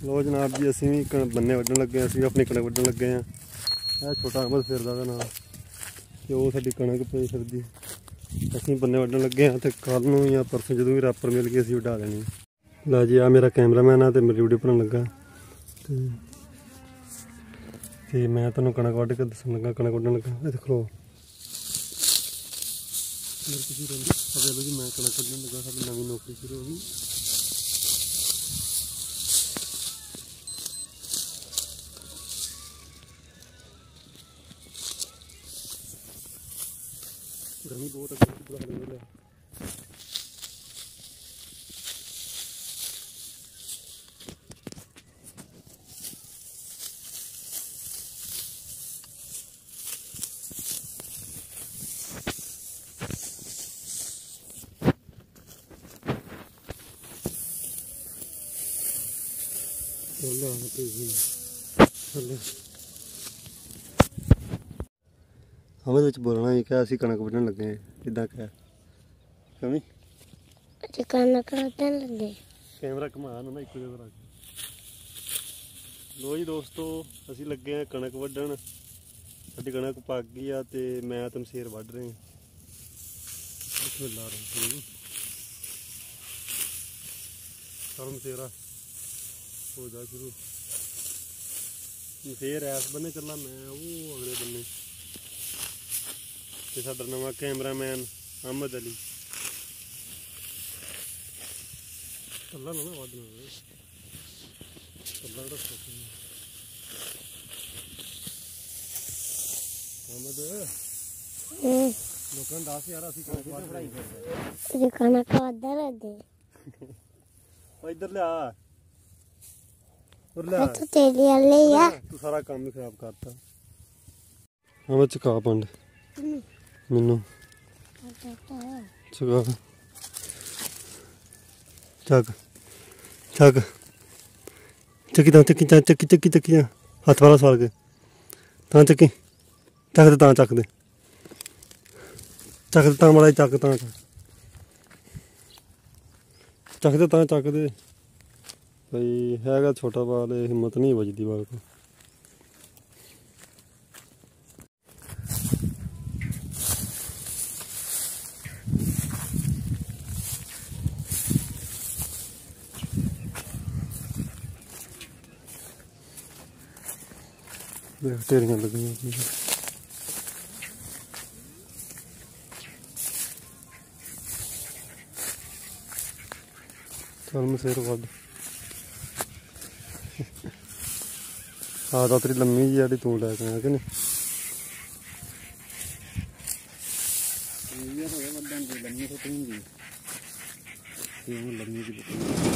लो जनाब जी असीं भी बन्ने वड्ढन लगे, असीं भी अपनी कणक वड्ढन लगे हैं। यह छोटा अहमद फिरदा दा नाल ते ओह साडी कणक पई फिरदी। असीं बन्ने वड्ढन लगे हैं ते कल नूं या परसों जदों भी रैपर मिल गए असीं वड्ढा देनी। ला जी आ मेरा कैमरामैन है ते मेरी वीडियो बनाउण लगा ते मैं तुहानूं कणक वड्ढ के दस्सण लगा, कणक वड्ढन लगा। इत्थे खलो जी, मैं कणक वड्ढन लगा, साडी नवीं नौकरी शुरू हो गई। गर्मी बहुत है, बुरा हाल है। हमें विच बोलना ही क्या, असीं कणक वड्ढन लगे हैं। किद्दां क्या कमी कणक वड्ढन लगे, कैमरा घुमा ना एक जगह रख। लो जी दोस्तों, असीं लगे हैं कणक वड्ढन। साडी कणक पक गई आ ते मैं ते मसेर वड्ढ रहे हैं। चल मसेरा हो जा शुरू। फिर इस बन्ने चला, मैं वो अगले बन्ने ते साडा नवां कैमरामैन अहमद अली। कल्ला ना वड्ढना, कल्ला अहमद लोकां नूं दस यार असीं कणक वड्ढ लगे। इधर लिया तो तेरी वाले या तू सारा काम ही खराब करता। हमें चका पंड मैनू चका चक चक चकी चकी चकी चकी चकी हथ वाला सवाल के तां चकी चक दे, तां चक दे, चक दे, तां माड़ा चक, तां चक दे, तां चक दे। भाई हैगा छोटा बाल, हिम्मत नहीं बजती बाल को। ढेरियां लगी चल मसेर वड्ढ। आदत तेरी लम्मी जी जी तू लैके आया कि नहीं? लम्मी तो